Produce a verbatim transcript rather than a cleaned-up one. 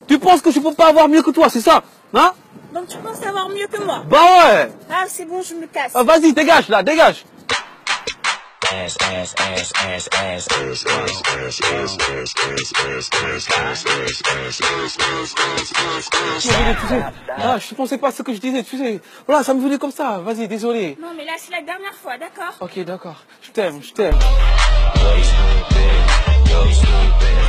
Tu penses que je peux pas avoir mieux que toi, c'est ça? Hein? Donc tu penses avoir mieux que moi? Bah ouais. Ah, c'est bon, je me casse. Ah, vas-y, dégage là, dégage. Tu sais, ah, je pensais pas ce que je disais, tu sais. Voilà, ça me venait comme ça. Vas-y, désolé. Non, mais là, c'est la dernière fois, d'accord? Ok, d'accord. Je t'aime, je t'aime.